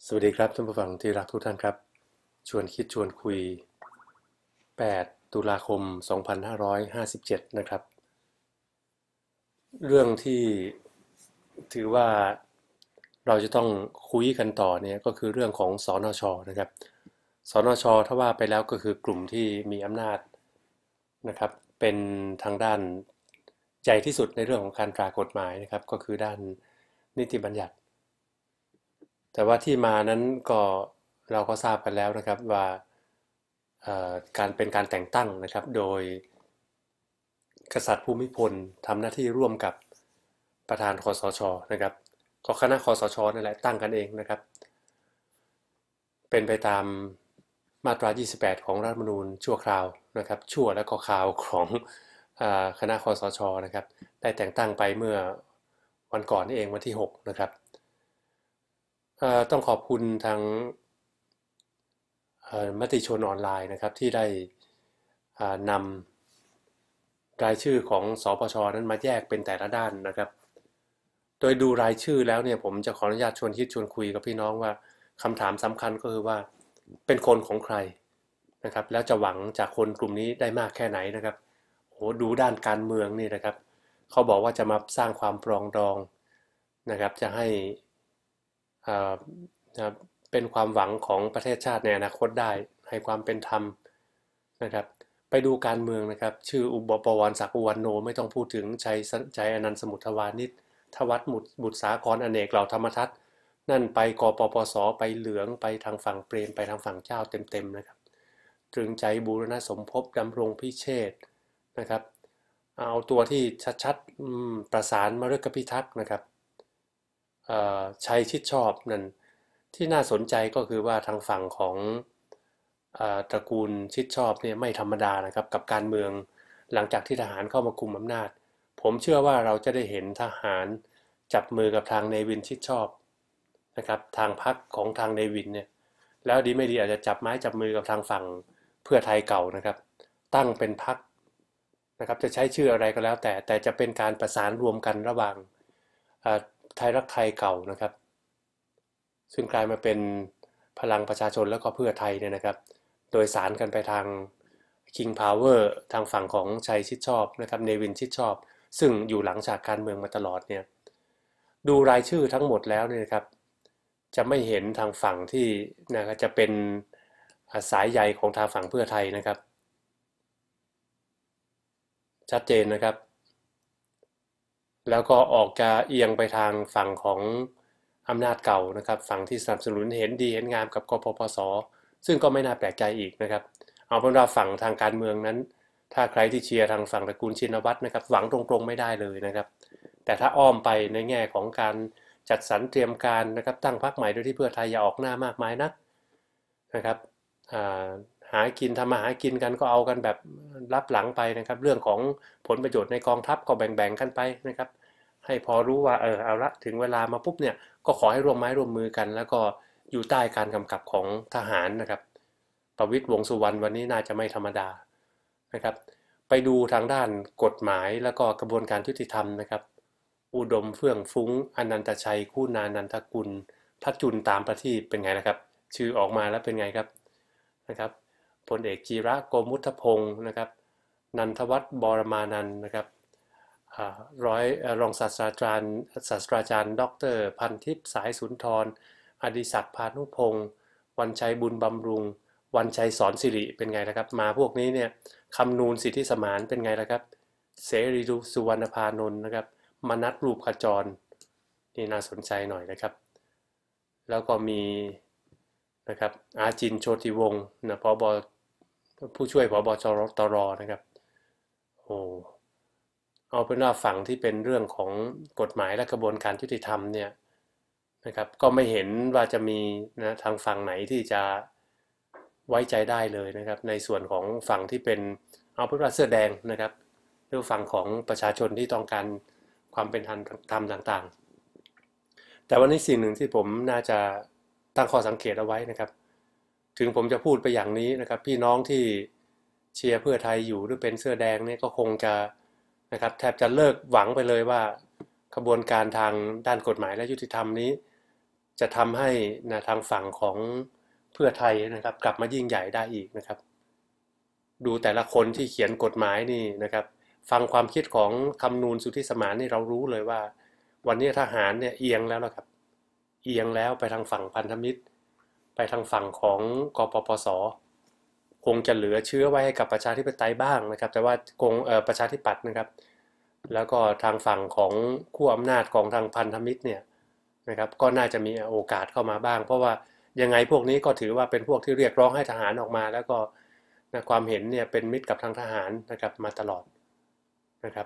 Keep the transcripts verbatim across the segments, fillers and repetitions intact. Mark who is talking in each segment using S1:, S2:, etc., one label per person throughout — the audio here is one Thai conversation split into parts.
S1: สวัสดีครับท่านผู้ฟังที่รักทุกท่านครับชวนคิดชวนคุยแปดตุลาคมสองพันห้าร้อยห้าสิบเจ็ดนะครับเรื่องที่ถือว่าเราจะต้องคุยกันต่อเนี่ยก็คือเรื่องของสนชนะครับสนชถ้าว่าไปแล้วก็คือกลุ่มที่มีอำนาจนะครับเป็นทางด้านใหญ่ที่สุดในเรื่องของการตรากฎหมายนะครับก็คือด้านนิติบัญญัติ แต่ว่าที่มานั้นก็เราก็ทราบกันแล้วนะครับว่าการเป็นการแต่งตั้งนะครับโดยกษัตริย์ภูมิพลทำหน้าที่ร่วมกับประธานคสชนะครับก็คณะคสชนั่นแหละตั้งกันเองนะครับเป็นไปตามมาตรายี่สิบแปดของรัฐธรรมนูญชั่วคราวนะครับชั่วและก็คราวของคณะคสชนะครับได้แต่งตั้งไปเมื่อวันก่อนนี่เองวันที่หกนะครับต้องขอบคุณทางมติชนออนไลน์นะครับที่ได้นำรายชื่อของสปชนั้นมาแยกเป็นแต่ละด้านนะครับโดยดูรายชื่อแล้วเนี่ยผมจะขออนุญาตชวนคิดชวนคุยกับพี่น้องว่าคำถามสำคัญก็คือว่าเป็นคนของใครนะครับแล้วจะหวังจากคนกลุ่มนี้ได้มากแค่ไหนนะครับโหดูด้านการเมืองนี่นะครับเขาบอกว่าจะมาสร้างความปรองดองนะครับจะให้เป็นความหวังของประเทศชาติในอนาคตได้ให้ความเป็นธรรมนะครับไปดูการเมืองนะครับชื่ออุบปวรรณศักดิ์อุวันโนไม่ต้องพูดถึงชัยชัยอนันต์สมุทรวานิชทวัฒน์บุตรสาครอเนกเหล่าธรรมทัศน์นั่นไปกปปสไปเหลืองไปทางฝั่งเปรมไปทางฝั่งเจ้าเต็มๆนะครับตรึงใจบูรณสมภพดำรงพิเชษนะครับเอาตัวที่ชัดๆประสานมฤคพิทักษ์นะครับชัยชิดชอบนั่นที่น่าสนใจก็คือว่าทางฝั่งของตระกูลชิดชอบเนี่ยไม่ธรรมดานะครับกับการเมืองหลังจากที่ทหารเข้ามาคุมอำนาจผมเชื่อว่าเราจะได้เห็นทหารจับมือกับทางเนวินชิดชอบนะครับทางพรรคของทางเนวินเนี่ยแล้วดีไม่ดีอาจจะจับไม้จับมือกับทางฝั่งเพื่อไทยเก่านะครับตั้งเป็นพรรคนะครับจะใช้ชื่ออะไรก็แล้วแต่แต่จะเป็นการประสานรวมกันระหว่างไทยรักไทยเก่านะครับซึ่งกลายมาเป็นพลังประชาชนแล้วก็เพื่อไทยเนี่ยนะครับโดยสารกันไปทาง King Power ทางฝั่งของชัยชิดชอบนะครับเนวินชิดชอบซึ่งอยู่หลังจากการเมืองมาตลอดเนี่ยดูรายชื่อทั้งหมดแล้วเนี่ยครับจะไม่เห็นทางฝั่งที่นะครับจะเป็นสายใยของทางฝั่งเพื่อไทยนะครับชัดเจนนะครับแล้วก็ออกจะเอียงไปทางฝั่งของอำนาจเก่านะครับฝั่งที่สนับสนุนเห็นดีเห็นงามกับกปปสซึ่งก็ไม่น่าแปลกใจอีกนะครับเอาเป็นว่าฝั่งทางการเมืองนั้นถ้าใครที่เชียร์ทางฝั่งตระกูลชินวัตรนะครับหวังตรงๆไม่ได้เลยนะครับแต่ถ้าอ้อมไปในแง่ของการจัดสรรเตรียมการนะครับตั้งพรรคใหม่โดยที่เพื่อไทยอย่าออกหน้ามากมายนักนะครับหากินทำมาหากินกันก็เอากันแบบรับหลังไปนะครับเรื่องของผลประโยชน์ในกองทัพก็แบ่งๆกันไปนะครับให้พอรู้ว่าเออเอาละถึงเวลามาปุ๊บเนี่ยก็ขอให้ร่วมไม้ร่วมมือกันแล้วก็อยู่ใต้การกำกับของทหารนะครับประวิตรวงษ์สุวรรณวันนี้น่าจะไม่ธรรมดานะครับไปดูทางด้านกฎหมายแล้วก็กระบวนการยุติธรรมนะครับอุดมเฟื่องฟุ้งอนันตชัยคู่นานันทกุลพระจุลตามประทีปเป็นไงนะครับชื่อออกมาแล้วเป็นไงครับนะครับพลเอกจีระโกมุทพงศ์นะครับนันทวัฒน์บรมานันท์นะครับร้อยรองศาสตราจารย์ศาสตราจารย์ดรพันทิพย์สายสุนทรอดิศักดิ์พานุพงศ์วันชัยบุญบำรุงวันชัยสอนสิริเป็นไงนะครับมาพวกนี้เนี่ยคำนูนสิทธิสมานเป็นไงล่ะครับเสรีสุวรรณพานนท์นะครับมนัสรูปขจรนี่น่าสนใจหน่อยนะครับแล้วก็มีนะครับอาจินโชติวงศ์นะผบผู้ช่วยผบชตรนะครับโอ้เอาเป็นว่าฝั่งที่เป็นเรื่องของกฎหมายและกระบวนการยุติธรรมเนี่ยนะครับก็ไม่เห็นว่าจะมีนะทางฝั่งไหนที่จะไว้ใจได้เลยนะครับในส่วนของฝั่งที่เป็นเอาเป็นว่าเสื้อแดงนะครับหรือฝั่งของประชาชนที่ต้องการความเป็นธรรมต่างๆแต่วันนี้สิ่งหนึ่งที่ผมน่าจะตั้งข้อสังเกตเอาไว้นะครับถึงผมจะพูดไปอย่างนี้นะครับพี่น้องที่เชียร์เพื่อไทยอยู่หรือเป็นเสื้อแดงเนี่ยก็คงจะนะครับแทบจะเลิกหวังไปเลยว่ากระบวนการทางด้านกฎหมายและยุติธรรมนี้จะทำให้นะทางฝั่งของเพื่อไทยนะครับกลับมายิ่งใหญ่ได้อีกนะครับดูแต่ละคนที่เขียนกฎหมายนี่นะครับฟังความคิดของคำนูนสุทธิสมานนี่เรารู้เลยว่าวันนี้ทหารเนี่ยเอียงแล้วนะครับเอียงแล้วไปทางฝั่งพันธมิตรไปทางฝั่งของกปปสคงจะเหลือเชื้อไว้ให้กับประชาธิปไตยบ้างนะครับแต่ว่าคงประชาธิปัตย์นะครับแล้วก็ทางฝั่งของขั้วอำนาจของทางพันธมิตรเนี่ยนะครับก็น่าจะมีโอกาสเข้ามาบ้างเพราะว่ายังไงพวกนี้ก็ถือว่าเป็นพวกที่เรียกร้องให้ทหารออกมาแล้วก็นะความเห็นเนี่ยเป็นมิตรกับทางทหารนะครับมาตลอดนะครับ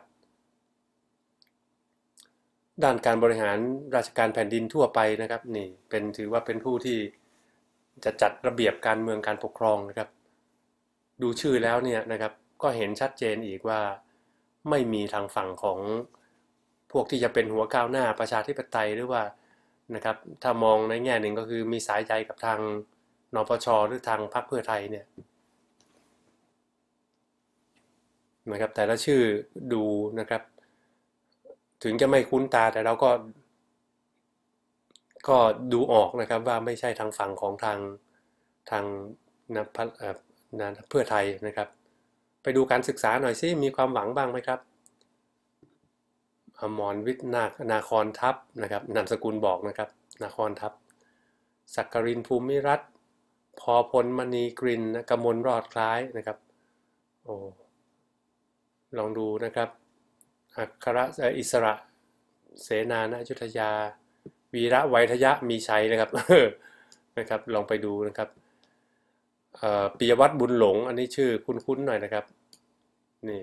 S1: ด้านการบริหารราชการแผ่นดินทั่วไปนะครับนี่เป็นถือว่าเป็นผู้ที่จะจัดระเบียบการเมืองการปกครองนะครับดูชื่อแล้วเนี่ยนะครับก็เห็นชัดเจนอีกว่าไม่มีทางฝั่งของพวกที่จะเป็นหัวก้าวหน้าประชาธิปไตยหรือว่านะครับถ้ามองในแง่หนึ่งก็คือมีสายใจกับทางนปช.หรือทางพรรคเพื่อไทยเนี่ยนะครับแต่ละชื่อดูนะครับถึงจะไม่คุ้นตาแต่เราก็ก็ดูออกนะครับว่าไม่ใช่ทางฝั่งของทางทางนะนะเพื่อไทยนะครับไปดูการศึกษาหน่อยซิมีความหวังบ้างไหมครับอมรวิทย์นานาคอนทัพนะครับนามสกุลบอกนะครับนาคอนทัพสักกรินภูมิรัตน์พอพลมณีกรินนะกมลรอดคล้ายนะครับโอ้ลองดูนะครับอัครอิสระเสนาณอยุธยาวีระไวทยะมีชัยนะครับนะครับลองไปดูนะครับปิยวัฒน์บุญหลงอันนี้ชื่อคุ้นๆหน่อยนะครับนี่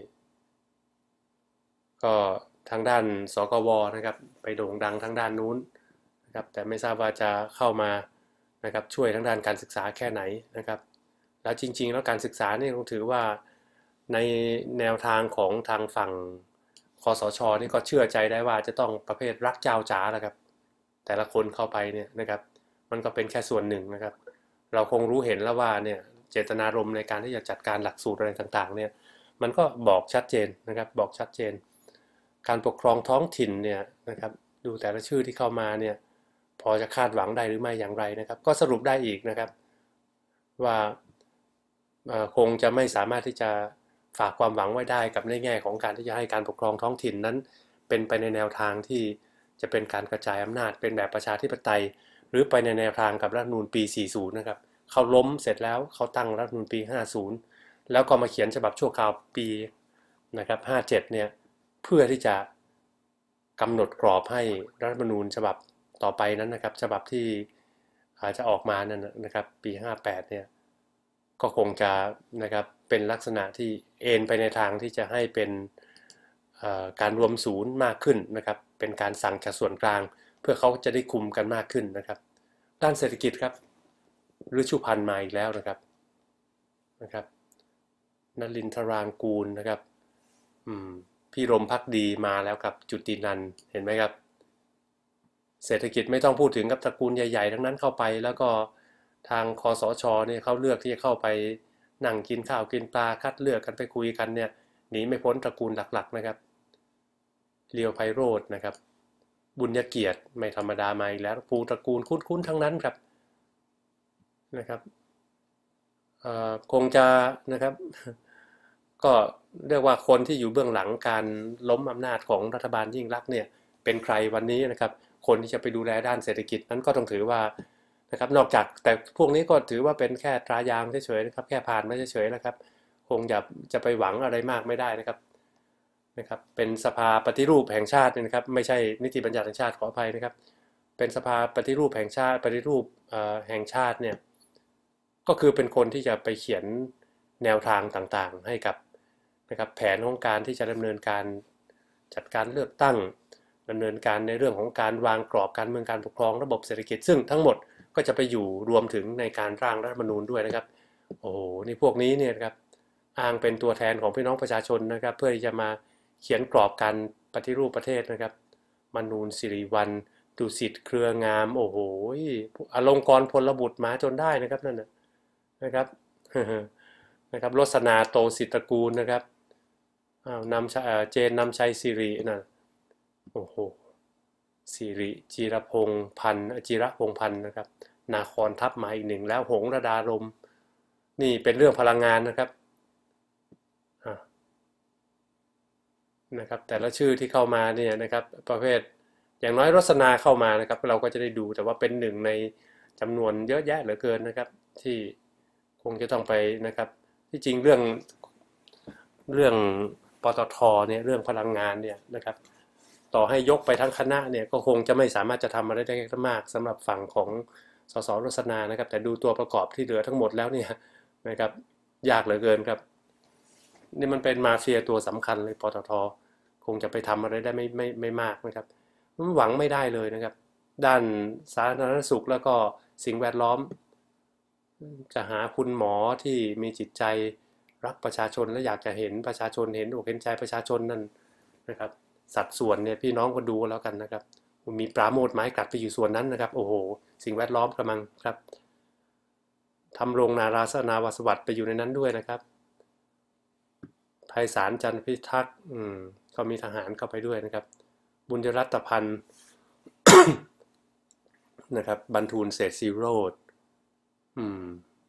S1: ก็ทางด้านสกวนะครับไปโด่งดังทางด้านนู้นนะครับแต่ไม่ทราบว่าจะเข้ามานะครับช่วยทางด้านการศึกษาแค่ไหนนะครับแล้วจริงๆแล้วการศึกษานี่ต้องถือว่าในแนวทางของทางฝั่งคสช.นี่ก็เชื่อใจได้ว่าจะต้องประเภทรักเจ้าจ๋าแหละครับแต่ละคนเข้าไปเนี่ยนะครับมันก็เป็นแค่ส่วนหนึ่งนะครับเราคงรู้เห็นแล้วว่าเนี่ยเจตนารมณ์ในการที่จะจัดการหลักสูตรอะไรต่างๆเนี่ยมันก็บอกชัดเจนนะครับบอกชัดเจนการปกครองท้องถิ่นเนี่ยนะครับดูแต่ละชื่อที่เข้ามาเนี่ยพอจะคาดหวังได้หรือไม่อย่างไรนะครับก็สรุปได้อีกนะครับว่าคงจะไม่สามารถที่จะฝากความหวังไว้ได้กับในแง่ของการที่จะให้การปกครองท้องถิ่นนั้นเป็นไปในแนวทางที่จะเป็นการกระจายอำนาจเป็นแบบประชาธิปไตยหรือไปในแนวทางกับรัฐธรรมนูญปีสี่สิบนะครับเขาล้มเสร็จแล้วเขาตั้งรัฐธรรมนูญปีห้าสิบแล้วก็มาเขียนฉบับชั่วคราวปีนะครับห้าสิบเจ็ดเนี่ยเพื่อที่จะกำหนดกรอบให้รัฐธรรมนูญฉบับต่อไปนั้นนะครับฉบับที่อาจจะออกมานั่นนะครับปีห้าสิบแปดเนี่ยก็คงจะนะครับเป็นลักษณะที่เอ็นไปในทางที่จะให้เป็นการรวมศูนย์มากขึ้นนะครับเป็นการสั่งจากส่วนกลางเพื่อเขาจะได้คุมกันมากขึ้นนะครับด้านเศรษฐกิจครับฤชุพันธ์มาอีกแล้วนะครับนะครับนลินทรางกูลนะครับพี่รมภักดีมาแล้วกับจุตินันเห็นไหมครับเศรษฐกิจไม่ต้องพูดถึงกับตระกูลใหญ่ๆทั้งนั้นเข้าไปแล้วก็ทางคสช.เนี่ยเขาเลือกที่จะเข้าไปนั่งกินข้าวกินปลาคัดเลือกกันไปคุยกันเนี่ยหนีไม่พ้นตระกูลหลักๆนะครับเลียวไพโรจน์นะครับบุญยเกียรติไม่ธรรมดามาอีกแล้วภูตระกูลคุ้นๆทั้งนั้นครับนะครับคงจะนะครับก็เรียกว่าคนที่อยู่เบื้องหลังการล้มอำนาจของรัฐบาลยิ่งลักษณ์เนี่ยเป็นใครวันนี้นะครับคนที่จะไปดูแลด้านเศรษฐกิจนั้นก็ต้องถือว่านะครับนอกจากแต่พวกนี้ก็ถือว่าเป็นแค่ตรายางเฉยๆนะครับแค่ผ่านมาเฉยๆนะครับคงจะจะไปหวังอะไรมากไม่ได้นะครับนะครับเป็นสภาปฏิรูปแห่งชาตินะครับไม่ใช่นิติบัญญัติแห่งชาติขออภัยนะครับเป็นสภาปฏิรูปแห่งชาติปฏิรูปแห่งชาติเนี่ยก็คือเป็นคนที่จะไปเขียนแนวทางต่างๆให้กับนะครับแผนของการที่จะดำเนินการจัดการเลือกตั้งดำเนินการในเรื่องของการวางกรอบการเมืองการปกครองระบบเศรษฐกิจซึ่งทั้งหมดก็จะไปอยู่รวมถึงในการร่างรัฐธรรมนูญด้วยนะครับโอ้โหนี่พวกนี้เนี่ยครับอ้างเป็นตัวแทนของพี่น้องประชาชนนะครับเพื่อที่จะมาเขียนกรอบการปฏิรูปประเทศนะครับมนูนสิริวัลย์ดุสิตเครืองามโอ้โหอลงกรณ์พลบุตรมาจนได้นะครับนั่นนะครับนะครับรสนาโตสิตระกูลนะครับอ้าวนำเจนนำชัยสิรินะโอ้โหสิริจิรพงษ์พันธ์จิรพงษ์พันธ์นะครับนาครทัพมาอีกหนึ่งแล้วหงส์ระดาลมนี่เป็นเรื่องพลังงานนะครับนะครับแต่ละชื่อที่เข้ามาเนี่ยนะครับประเภทอย่างน้อยรสนาเข้ามานะครับเราก็จะได้ดูแต่ว่าเป็นหนึ่งในจำนวนเยอะแยะเหลือเกินนะครับที่คงจะต้องไปนะครับที่จริงเรื่องเรื่องปตทเนี่ยเรื่องพลังงานเนี่ยนะครับต่อให้ยกไปทั้งคณะเนี่ยก็คงจะไม่สามารถจะทำอะไรได้มากสำหรับฝั่งของสสรสนานะครับแต่ดูตัวประกอบที่เหลือทั้งหมดแล้วเนี่ยนะครับยากเหลือเกินครับนี่มันเป็นมาเฟียตัวสำคัญเลยปตทคงจะไปทำอะไรได้ไม่ไม่ไม่มากนะครับมันหวังไม่ได้เลยนะครับด้านสาธารณสุขแล้วก็สิ่งแวดล้อมจะหาคุณหมอที่มีจิตใจรักประชาชนและอยากจะเห็นประชาชนเห็นอกเห็นใจประชาชนนั่นนะครับสัดส่วนเนี่ยพี่น้องก็ดูแล้วกันนะครับมีปราโมทย์ไม้กัดไปอยู่ส่วนนั้นนะครับโอ้โหสิ่งแวดล้อมกำลังครับทำโรงนาราศนาวาสวัสดิ์ไปอยู่ในนั้นด้วยนะครับไพศาลจันทร์พิทักษ์อืมก็มีทหารเข้าไปด้วยนะครับบุญยรัตพันธ์ นะครับบรรทูลเศรษฐศิโรจน์อืม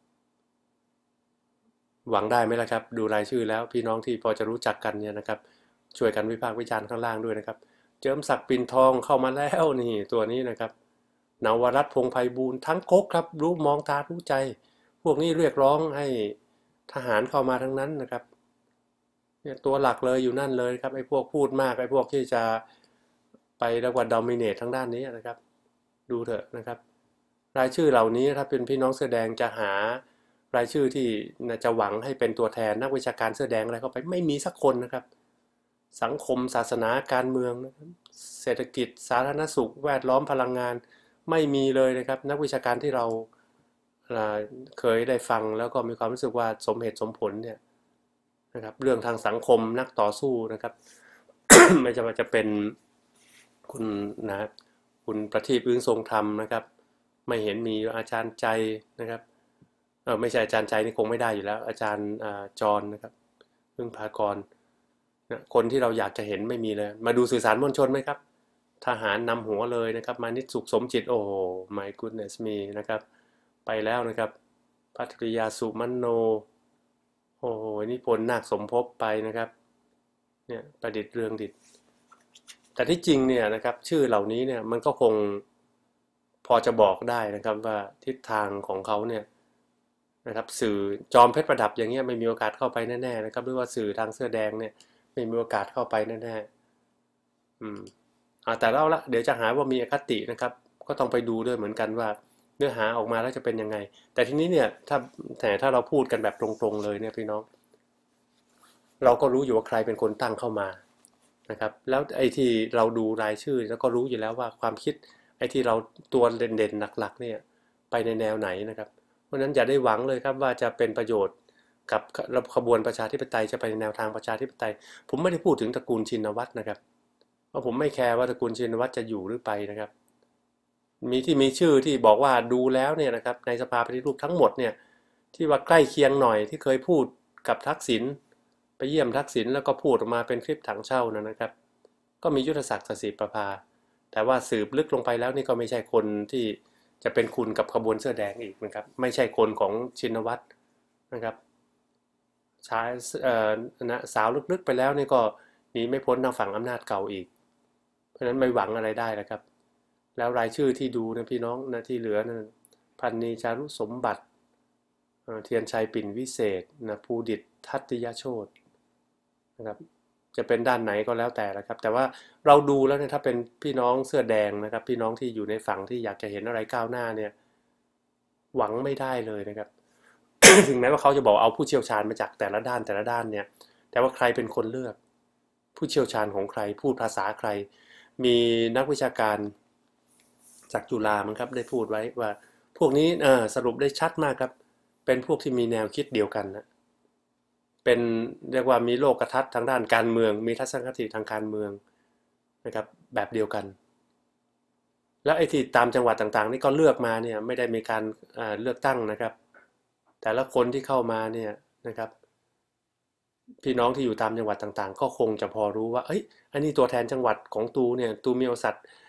S1: หวังได้ไหมล่ะครับดูรายชื่อแล้วพี่น้องที่พอจะรู้จักกันเนี่ยนะครับช่วยกันวิพากษ์วิจารณ์ข้างล่างด้วยนะครับเจิมศักดิ์ปิ่นทองเข้ามาแล้วนี่ตัวนี้นะครับนวรัตน์พงษ์ไพบูลย์ทั้งก๊กครับรู้มองตารู้ใจพวกนี้เรียกร้องให้ทหารเข้ามาทั้งนั้นนะครับเนี่ยตัวหลักเลยอยู่นั่นเลยครับไอ้พวกพูดมากไอ้พวกที่จะไปเรียกว่าดอมิเนตทางด้านนี้นะครับดูเถอะนะครับรายชื่อเหล่านี้ถ้าเป็นพี่น้องเสื้อแดงจะหารายชื่อที่จะหวังให้เป็นตัวแทนนักวิชาการเสื้อแดงอะไรเข้าไปไม่มีสักคนนะครับสังคมศาสนาการเมืองเศรษฐกิจสาธารณสุขแวดล้อมพลังงานไม่มีเลยนะครับนักวิชาการที่เราเคยได้ฟังแล้วก็มีความรู้สึกว่าสมเหตุสมผลเนี่ยนะครับเรื่องทางสังคมนักต่อสู้นะครับ ไม่ว่าจะเป็นคุณนะคุณประทีปอึ้งทรงธรรมนะครับไม่เห็นมีอาจารย์ใจนะครับเออไม่ใช่อาจารย์ใจนี่คงไม่ได้อยู่แล้วอาจารย์จรนะครับพึ่งพากรคนที่เราอยากจะเห็นไม่มีเลยมาดูสื่อสารมวลชนไหมครับทหารนำหัวเลยนะครับมานิดสุขสมจิตโอ้โห my goodness me นะครับไปแล้วนะครับภัทริยาสุมันโนโอ้โหนิพนธ์นาคสมภพไปนะครับเนี่ยประดิษฐ์เรืองดิษฐ์แต่ที่จริงเนี่ยนะครับชื่อเหล่านี้เนี่ยมันก็คงพอจะบอกได้นะครับว่าทิศทางของเขาเนี่ยนะครับสื่อจอมเพชรประดับอย่างเงี้ยไม่มีโอกาสเข้าไปแน่ๆนะครับหรือว่าสื่อทางเสื้อแดงเนี่ยไม่มีโอกาสเข้าไปแน่ๆอืมอ่าแต่เล่าละเดี๋ยวจะหาว่ามีอคตินะครับก็ต้องไปดูด้วยเหมือนกันว่าเนื้อหาออกมาแล้วจะเป็นยังไงแต่ทีนี้เนี่ยถ้าแต่ถ้าเราพูดกันแบบตรงๆเลยเนี่ยพี่น้องเราก็รู้อยู่ว่าใครเป็นคนตั้งเข้ามานะครับแล้วไอ้ที่เราดูรายชื่อแล้วก็รู้อยู่แล้วว่าความคิดไอ้ที่เราตัวเด่นๆหลักๆเนี่ยไปในแนวไหนนะครับเพราะนั้นอย่าได้หวังเลยครับว่าจะเป็นประโยชน์กับขบวนประชาธิปไตยจะไปในแนวทางประชาธิปไตยผมไม่ได้พูดถึงตระกูลชินวัตรนะครับเพราะผมไม่แคร์ว่าตระกูลชินวัตรจะอยู่หรือไปนะครับมีที่มีชื่อที่บอกว่าดูแล้วเนี่ยนะครับในสภาปฏิรูปทั้งหมดเนี่ยที่ว่าใกล้เคียงหน่อยที่เคยพูดกับทักษิณไปเยี่ยมทักษิณแล้วก็พูดออกมาเป็นคลิปถังเช่านะครับก็มียุทธศักดิ์ สศิประภาแต่ว่าสืบลึกลงไปแล้วนี่ก็ไม่ใช่คนที่จะเป็นคุณกับขบวนเสื้อแดงอีกนะครับไม่ใช่คนของชินวัตรนะครับชายเอ่อนะสาวลึกๆไปแล้วนี่ก็หนีไม่พ้นทางฝั่งอำนาจเก่าอีกเพราะฉะนั้นไม่หวังอะไรได้นะครับแล้วรายชื่อที่ดูนะพี่น้องนะที่เหลือนะพันนีจารุสมบัติเทียนชัยปิ่นวิเศษนะภูดิษฐ์ทัตติยโชตินะครับจะเป็นด้านไหนก็แล้วแต่นะครับแต่ว่าเราดูแล้วเนี่ยถ้าเป็นพี่น้องเสื้อแดงนะครับพี่น้องที่อยู่ในฝั่งที่อยากจะเห็นอะไรก้าวหน้าเนี่ยหวังไม่ได้เลยนะครับ ถึงแม้ว่าเขาจะบอกเอาผู้เชี่ยวชาญมาจากแต่ละด้านแต่ละด้านเนี่ยแต่ว่าใครเป็นคนเลือกผู้เชี่ยวชาญของใครพูดภาษาใครมีนักวิชาการจากจุฬามั้งครับได้พูดไว้ว่าพวกนี้สรุปได้ชัดมากครับเป็นพวกที่มีแนวคิดเดียวกันนะเป็นเรียกว่ามีโลกทัศน์ทางด้านการเมืองมีทัศนคติทางการเมืองนะครับแบบเดียวกันแล้วไอ้ที่ตามจังหวัดต่างๆนี่ก็เลือกมาเนี่ยไม่ได้มีการเลือกตั้งนะครับแต่ละคนที่เข้ามาเนี่ยนะครับพี่น้องที่อยู่ตามจังหวัดต่างๆก็คงจะพอรู้ว่าเอ้ยอันนี้ตัวแทนจังหวัดของตูเนี่ยตูมีโอกาส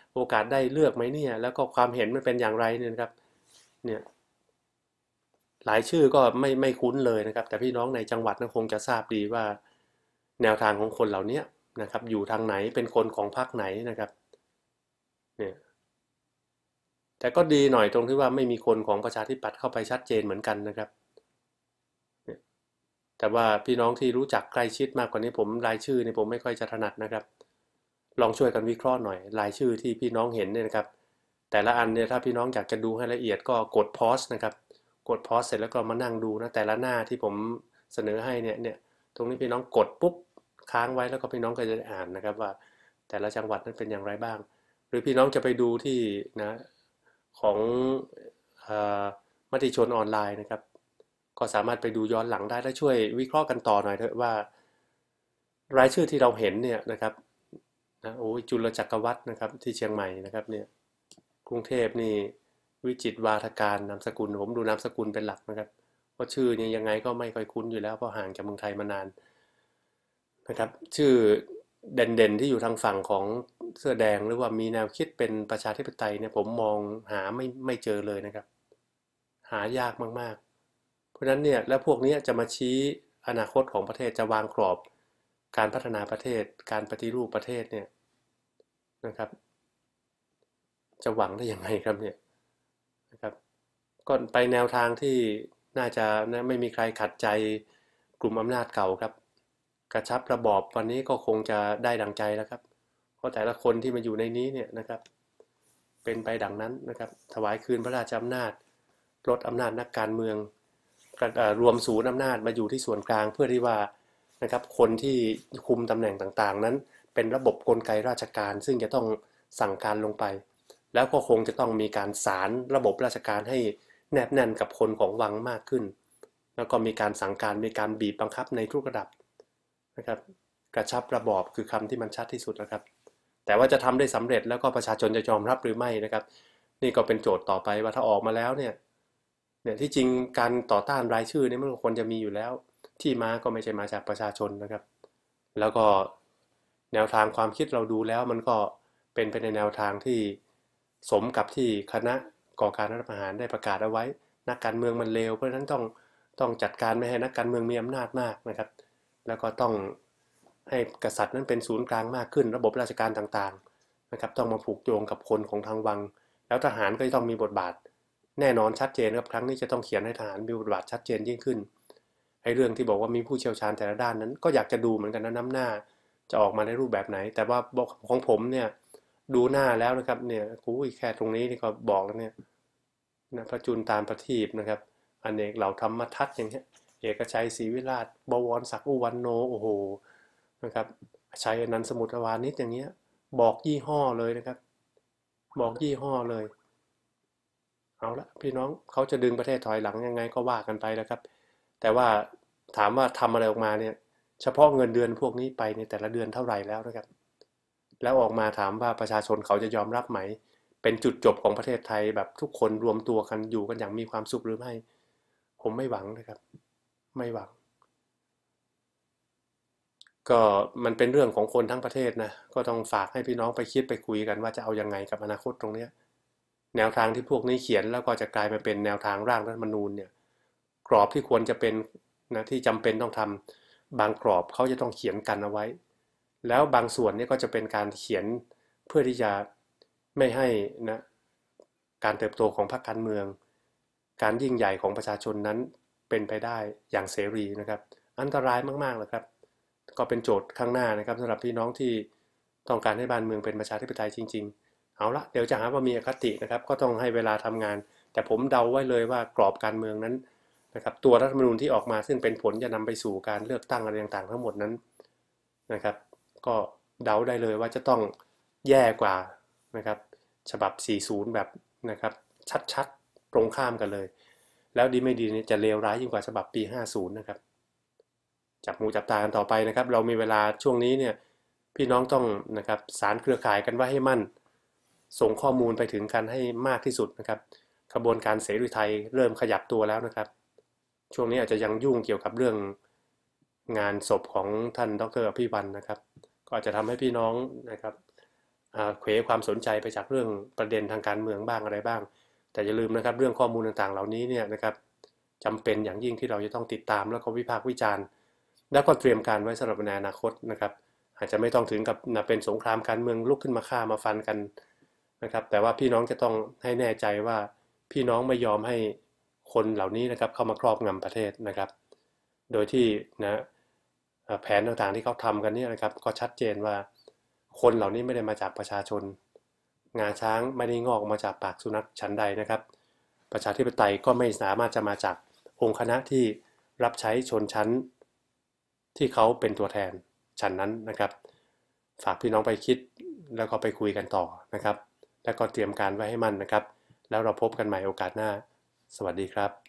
S1: โอกาสได้เลือกไหมเนี่ยแล้วก็ความเห็นมันเป็นอย่างไรเนี่ยนะครับเนี่ยหลายชื่อก็ไม่ไม่คุ้นเลยนะครับแต่พี่น้องในจังหวัดนั้นคงจะทราบดีว่าแนวทางของคนเหล่านี้นะครับอยู่ทางไหนเป็นคนของพรรคไหนนะครับเนี่ยแต่ก็ดีหน่อยตรงที่ว่าไม่มีคนของประชาธิปัตย์เข้าไปชัดเจนเหมือนกันนะครับแต่ว่าพี่น้องที่รู้จักใกล้ชิดมากกว่านี้ผมรายชื่อเนี่ยผมไม่ค่อยจะถนัดนะครับลองช่วยกันวิเคราะห์หน่อยรายชื่อที่พี่น้องเห็นเนี่ยนะครับแต่ละอันเนี่ยถ้าพี่น้องอยากจะดูให้ละเอียดก็กดพอสนะครับกดพอสเสร็จแล้วก็มานั่งดูนะแต่ละหน้าที่ผมเสนอให้เนี่ยเนี่ยตรงนี้พี่น้องกดปุ๊บค้างไว้แล้วก็พี่น้องก็จะอ่านนะครับว่าแต่ละจังหวัดนั้นเป็นอย่างไรบ้างหรือพี่น้องจะไปดูที่นะของมติชนออนไลน์นะครับก็สามารถไปดูย้อนหลังได้และช่วยวิเคราะห์กันต่อหน่อยเถอะว่ารายชื่อที่เราเห็นเนี่ยนะครับนะโอ้ยจุลจักรวรรดินะครับที่เชียงใหม่นะครับเนี่ยกรุงเทพนี่วิจิตรวาทการนามสกุลผมดูนามสกุลเป็นหลักนะครับเพราะชื่อเนี่ยยังไงก็ไม่ค่อยคุ้นอยู่แล้วเพราะห่างจากเมืองไทยมานานนะครับชื่อเด่นๆที่อยู่ทางฝั่งของเสื้อแดงหรือว่ามีแนวคิดเป็นประชาธิปไตยเนี่ยผมมองหาไม่ไม่เจอเลยนะครับหายากมากๆเพราะฉะนั้นเนี่ยแล้วพวกนี้จะมาชี้อนาคตของประเทศจะวางกรอบการพัฒนาประเทศการปฏิรูปประเทศเนี่ยนะครับจะหวังได้ยังไงครับเนี่ยนะครับก็ไปแนวทางที่น่าจะไม่มีใครขัดใจกลุ่มอำนาจเก่าครับกระชับระบอบวันนี้ก็คงจะได้ดังใจแล้วครับเพราะแต่ละคนที่มาอยู่ในนี้เนี่ยนะครับเป็นไปดังนั้นนะครับถวายคืนพระราชอำนาจลดอำนาจนักการเมืองรวมศูนย์อำนาจมาอยู่ที่ส่วนกลางเพื่อที่ว่านะครับคนที่คุมตำแหน่งต่างๆนั้นเป็นระบบกลไกราชการซึ่งจะต้องสั่งการลงไปแล้วก็คงจะต้องมีการสารระบบราชการให้แนบแน่นกับคนของวังมากขึ้นแล้วก็มีการสั่งการมีการบีบบังคับในทุกระดับนะครับกระชับระบอบคือคำที่มันชัดที่สุดนะครับแต่ว่าจะทำได้สำเร็จแล้วก็ประชาชนจะยอมรับหรือไม่นะครับนี่ก็เป็นโจทย์ต่อไปว่าถ้าออกมาแล้วเนี่ยเนี่ยที่จริงการต่อต้านรายชื่อนี่มันควรจะมีอยู่แล้วที่มาก็ไม่ใช่มาจากประชาชนนะครับแล้วก็แนวทางความคิดเราดูแล้วมันก็เป็นไปในแนวทางที่สมกับที่คณะก่อการรัฐประหารได้ประกาศเอาไว้นักการเมืองมันเลวเพราะฉะนั้นต้องต้องจัดการไม่ให้นักการเมืองมีอำนาจมากนะครับแล้วก็ต้องให้กษัตริย์นั้นเป็นศูนย์กลางมากขึ้นระบบราชการต่างๆนะครับต้องมาผูกโยงกับคนของทางวังแล้วทหารก็ต้องมีบทบาทแน่นอนชัดเจนครับครั้งนี้จะต้องเขียนให้ทหารมีบทบาทชัดเจนยิ่งขึ้นไอ้เรื่องที่บอกว่ามีผู้เชี่ยวชาญแต่ละด้านนั้นก็อยากจะดูเหมือนกันนะน้ำหน้าจะออกมาในรูปแบบไหนแต่ว่าของผมเนี่ยดูหน้าแล้วนะครับเนี่ยกูแค่ตรงนี้นี่ก็บอกแล้วเนี่ยนะพระจุลตามประทีปนะครับอเนกเหล่าธรรมทัศน์อย่างเงี้ยเอกชัยศรีวิราชบวรศักดิ์อุวันโนโอ้โหนะครับชัยอนันต์สมุทรวานิชอย่างเงี้ยบอกยี่ห้อเลยนะครับบอกยี่ห้อเลยเอาละพี่น้องเขาจะดึงประเทศถอยหลังยังไงก็ว่ากันไปแล้วครับแต่ว่าถามว่าทำอะไรออกมาเนี่ยเฉพาะเงินเดือนพวกนี้ไปในแต่ละเดือนเท่าไหร่แล้วนะครับแล้วออกมาถามว่าประชาชนเขาจะยอมรับไหมเป็นจุดจบของประเทศไทยแบบทุกคนรวมตัวกันอยู่กันอย่างมีความสุขหรือไม่ผมไม่หวังนะครับไม่หวังก็มันเป็นเรื่องของคนทั้งประเทศนะก็ต้องฝากให้พี่น้องไปคิดไปคุยกันว่าจะเอายังไงกับอนาคตตรงนี้แนวทางที่พวกนี้เขียนแล้วก็จะกลายมาเป็นแนวทางร่างรัฐธรรมนูญเนี่ยกรอบที่ควรจะเป็นนะที่จำเป็นต้องทำบางกรอบเขาจะต้องเขียนกันเอาไว้แล้วบางส่วนนี่ก็จะเป็นการเขียนเพื่อที่จะไม่ให้นะการเติบโตของพรรคการเมืองการยิ่งใหญ่ของประชาชนนั้นเป็นไปได้อย่างเสรีนะครับอันตรายมากๆเลยครับก็เป็นโจทย์ข้างหน้านะครับสำหรับพี่น้องที่ต้องการให้บ้านเมืองเป็นประชาธิปไตยจริงๆเอาละเดี๋ยวจะหาว่ามีอคตินะครับก็ต้องให้เวลาทำงานแต่ผมเดาไว้เลยว่ากรอบการเมืองนั้นนะครับตัวรัฐธรรมนูญที่ออกมาซึ่งเป็นผลจะนำไปสู่การเลือกตั้งอะไรต่างๆทั้งหมดนั้นนะครับก็เดาได้เลยว่าจะต้องแย่กว่านะครับฉบับสี่สิบแบบนะครับชัดๆตรงข้ามกันเลยแล้วดีไม่ดีเนี่ยจะเลวร้ายยิ่งกว่าฉบับปีห้าสิบนะครับจับหูจับตากันต่อไปนะครับเรามีเวลาช่วงนี้เนี่ยพี่น้องต้องนะครับสารเครือข่ายกันไว้ให้มั่นส่งข้อมูลไปถึงกันให้มากที่สุดนะครับขบวนการเสรีไทยเริ่มขยับตัวแล้วนะครับช่วงนี้อาจจะยังยุ่งเกี่ยวกับเรื่องงานศพของท่านดร.อภิวันนะครับก็อาจจะทำให้พี่น้องนะครับเขวความสนใจไปจากเรื่องประเด็นทางการเมืองบ้างอะไรบ้างแต่อย่าลืมนะครับเรื่องข้อมูลต่างๆเหล่านี้เนี่ยนะครับจำเป็นอย่างยิ่งที่เราจะต้องติดตามแล้วก็วิพากษ์วิจารณ์แล้วก็เตรียมการไว้สำหรับในอนาคตนะครับอาจจะไม่ต้องถึงกับเป็นสงครามการเมืองลุกขึ้นมาฆ่ามาฟันกันนะครับแต่ว่าพี่น้องจะต้องให้แน่ใจว่าพี่น้องไม่ยอมให้คนเหล่านี้นะครับเข้ามาครอบงำประเทศนะครับโดยที่นะแผนต่างๆที่เขาทำกันเนี่ยนะครับก็ชัดเจนว่าคนเหล่านี้ไม่ได้มาจากประชาชนงาช้างไม่ได้งอกมาจากปากสุนัขชั้นใดนะครับประชาธิปไตยก็ไม่สามารถจะมาจากองค์คณะที่รับใช้ชนชั้นที่เขาเป็นตัวแทนชั้นนั้นนะครับฝากพี่น้องไปคิดแล้วก็ไปคุยกันต่อนะครับแล้วก็เตรียมการไว้ให้มั่นนะครับแล้วเราพบกันใหม่โอกาสหน้าสวัสดีครับ